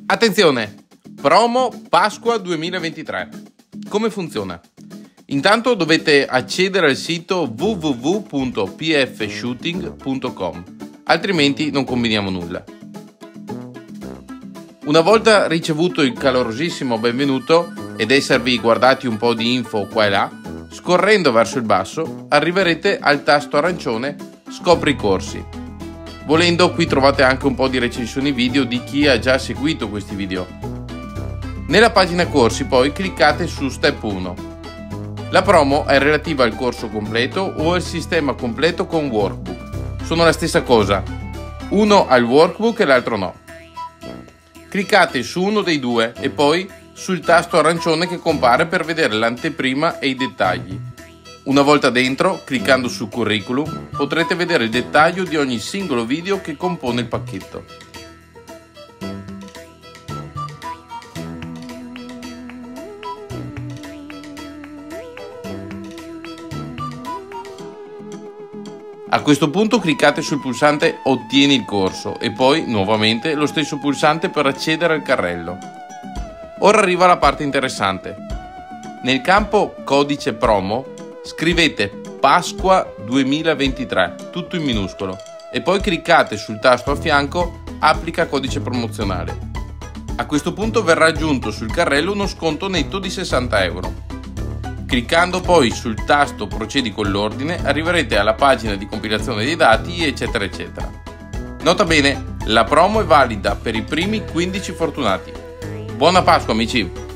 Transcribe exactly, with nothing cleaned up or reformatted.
Attenzione! Promo Pasqua duemilaventitré. Come funziona? Intanto dovete accedere al sito w w w punto p f shooting punto com, altrimenti non combiniamo nulla. Una volta ricevuto il calorosissimo benvenuto ed esservi guardati un po' di info qua e là, scorrendo verso il basso arriverete al tasto arancione Scopri corsi. Volendo, qui trovate anche un po' di recensioni video di chi ha già seguito questi video. Nella pagina corsi poi cliccate su Step uno. La promo è relativa al corso completo o al sistema completo con workbook. Sono la stessa cosa. Uno ha il workbook e l'altro no. Cliccate su uno dei due e poi sul tasto arancione che compare per vedere l'anteprima e i dettagli. Una volta dentro, cliccando su Curriculum, potrete vedere il dettaglio di ogni singolo video che compone il pacchetto. A questo punto cliccate sul pulsante Ottieni il corso e poi nuovamente lo stesso pulsante per accedere al carrello. Ora arriva la parte interessante. Nel campo Codice Promo scrivete Pasqua duemilaventitré, tutto in minuscolo, e poi cliccate sul tasto a fianco Applica codice promozionale. A questo punto verrà aggiunto sul carrello uno sconto netto di sessanta euro. Cliccando poi sul tasto Procedi con l'ordine arriverete alla pagina di compilazione dei dati eccetera eccetera. Nota bene, la promo è valida per i primi quindici fortunati. Buona Pasqua amici!